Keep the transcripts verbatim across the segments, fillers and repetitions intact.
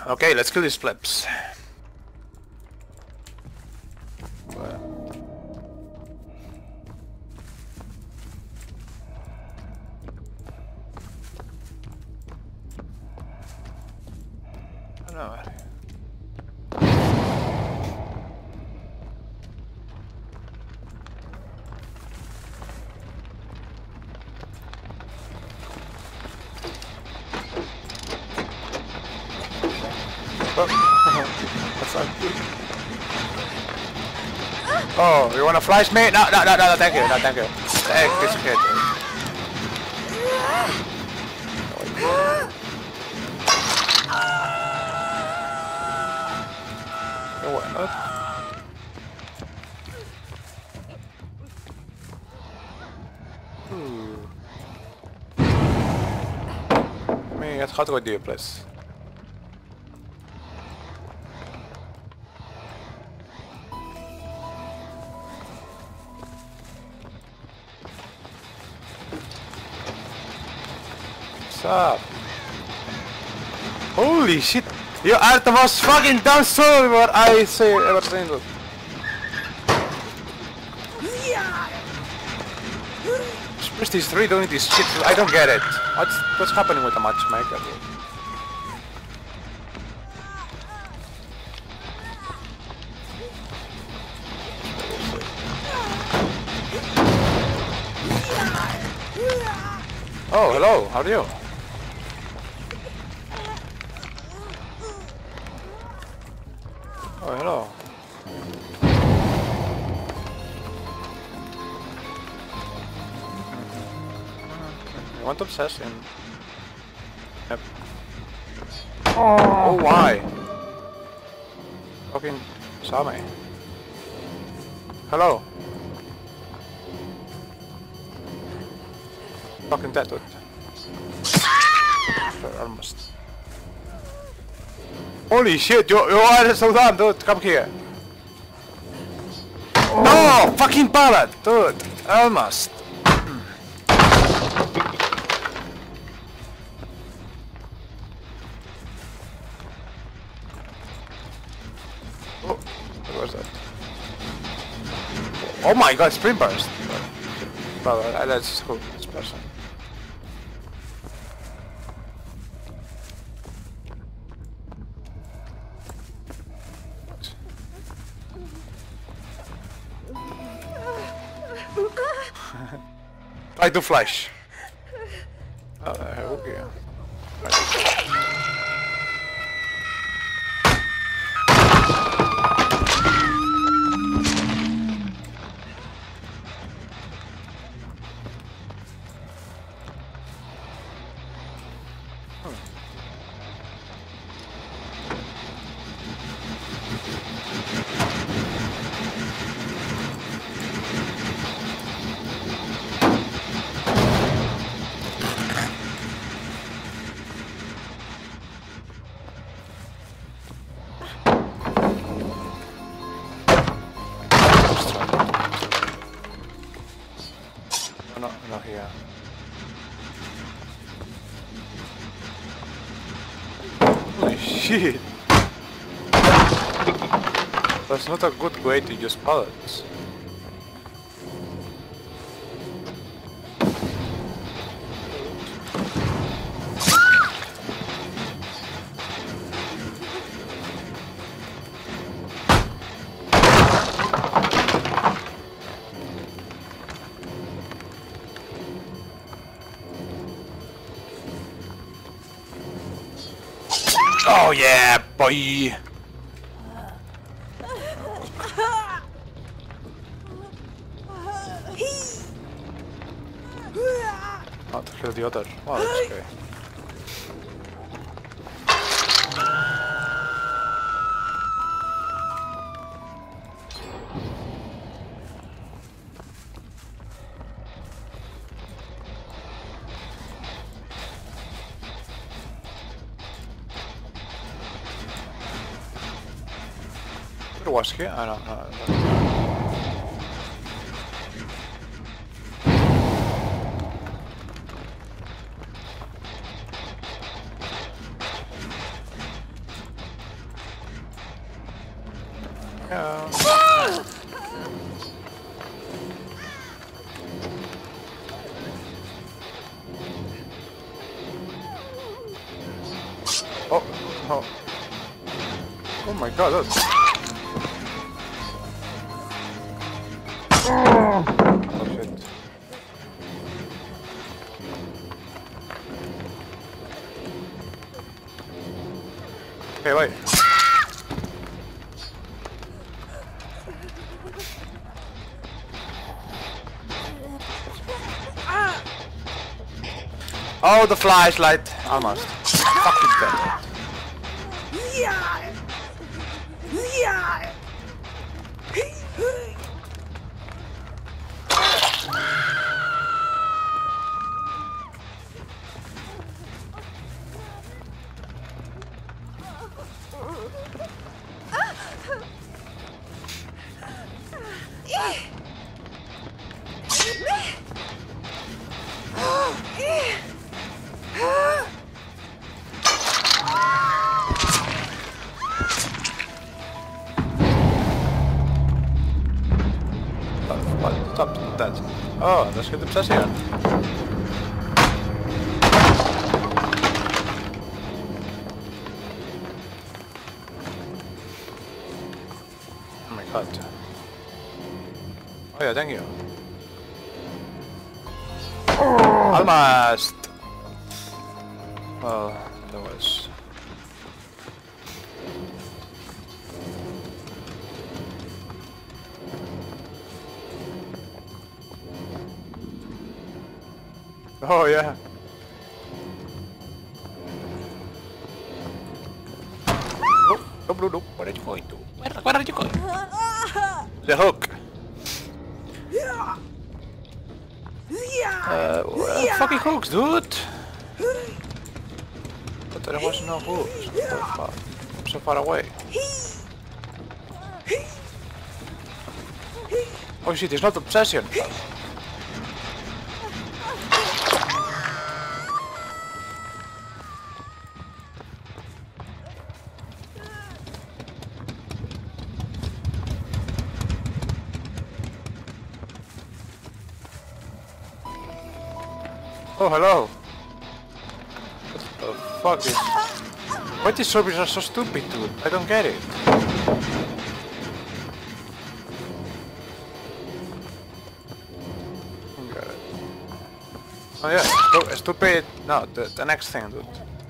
Okay, let's kill these flips. No. Oh, you wanna flash me? No, no, no, no, thank you, no, thank you. Thank you, kid. Why not? Hmm. Men het gaat goed die plus. Up. Holy shit! You are the most fucking dumb soul what I say ever seen. Where's these three doing this shit? I don't get it. What's what's happening with the matchmaker? Oh, hello. How are you? Oh, hello. You want obsession? Yep. Oh, why? Fucking saw me. Hello. Fucking dead, dude. Almost. Holy shit, you, you are so dumb, dude. Come here. Oh. No! Fucking pallet, dude. Almost. Oh, what was that? Oh my god, sprint burst. Brother, that's cool, this person. Try to flash. Oh, okay. No, no, here. Holy shit! That's not a good way to use pallets. Oh yeah, boy! Oh, to kill the other. Oh, that's okay. Was here? I don't know. Yeah. Oh, oh. Oh my god, look. Oh shit. Okay, wait. Oh, the flashlight. Almost. Fucking dead. Yeah. Yeah. Stop that. Oh, daar schiet de obsessie aan. Oh my god. Oh ja, thank you. Almost! Well, that was... Oh yeah. Nope, nope, nope, nope. Where are you going to? Where, where are you going? The hook. Uh, well, fucking hooks, dude. But there was no hooks. What the fuck? I'm so far away. Oh shit, it's not obsession. Oh, hello. What the fuck is... Why these zombies are so stupid, dude? I don't get it. Okay. Oh yeah, Stu stupid... No, the, the next thing, dude.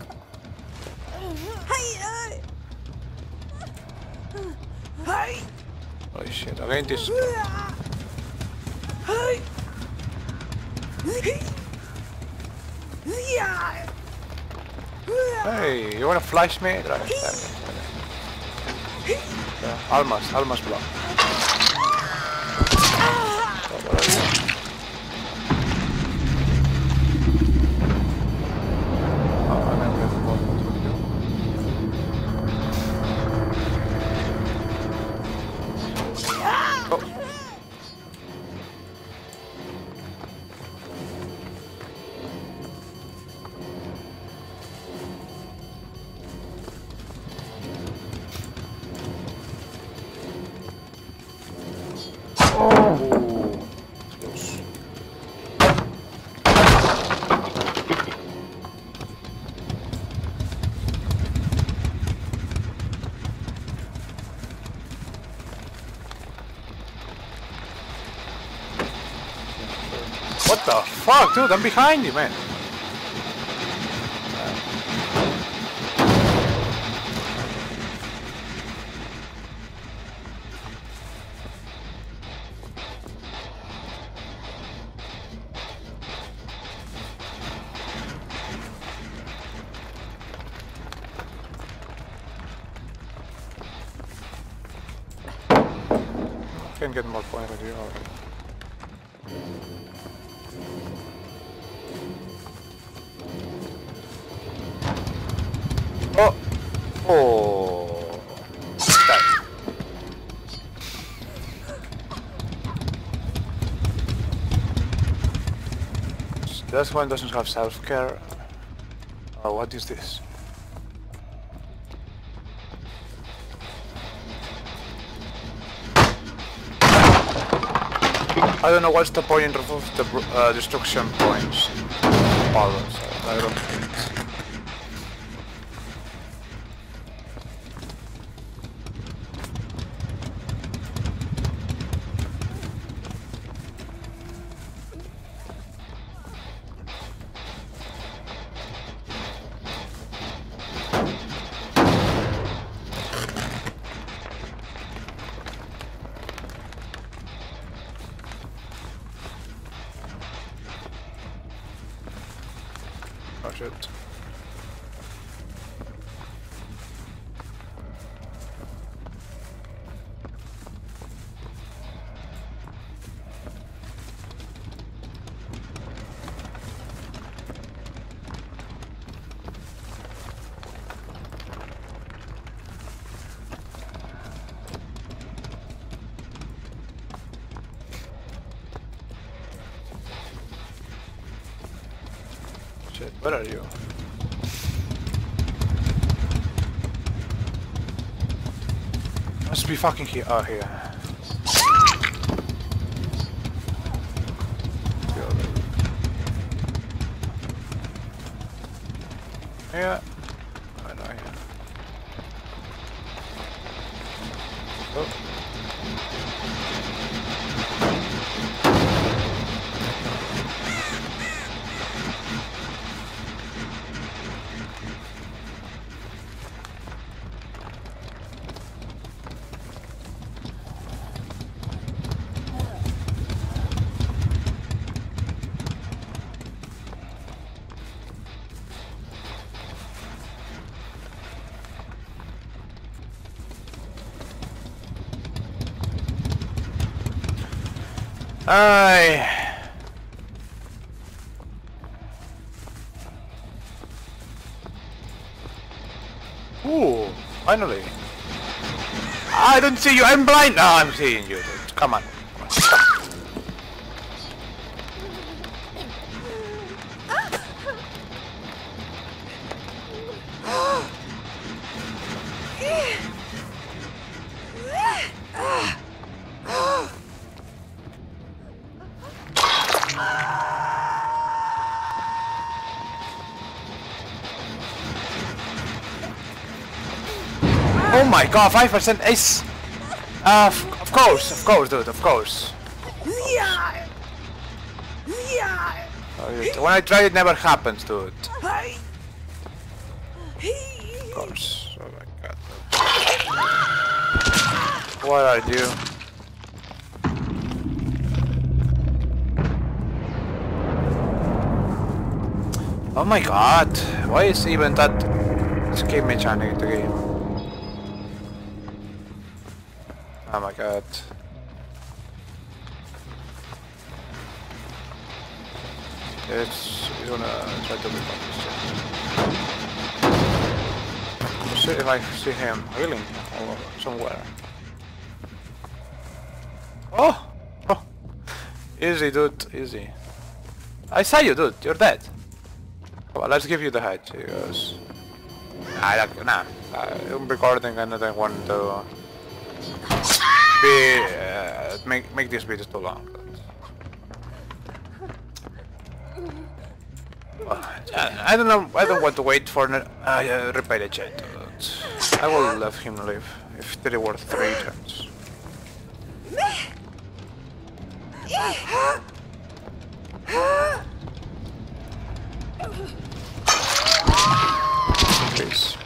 Holy shit, again this... Hey, you wanna flash me? Right, damn it. Yeah, almost, almost blocked. So, what are you? Oh, I never really thought what to do. Oh. What the fuck, dude? I'm behind you, man. Can't get more points with you already. Oh! Oh! That. This one doesn't have self-care. Oh, what is this? I don't know what's the point of the uh, destruction points. Powers. I don't think. Oh shit. Shit, where are you? Must be fucking here. Oh, here. Yeah. Oh, no, here. Oh. Aye. Ooh, finally. I don't see you, I'm blind! No, I'm seeing you, dude. Come on. Oh my god, five percent ace! Uh, of course, of course, dude, of course. Yeah. Yeah. Oh, dude, when I try it never happens, dude. Hey. Of course. Oh my god. What are you? Oh my god, why is even that escape mechanic in the game? Oh my god. It's gonna try to become this. Let's see if I see him healing or somewhere. Oh! Oh! Easy, dude, easy. I saw you, dude, you're dead. Come on, let's give you the head. He goes. Nah, like, nah. I'm recording and I don't want to be, uh, make, make this video too long. Uh, I don't know, I don't want to wait for uh, uh, repair the chat. I will let him live if there were three turns. Please.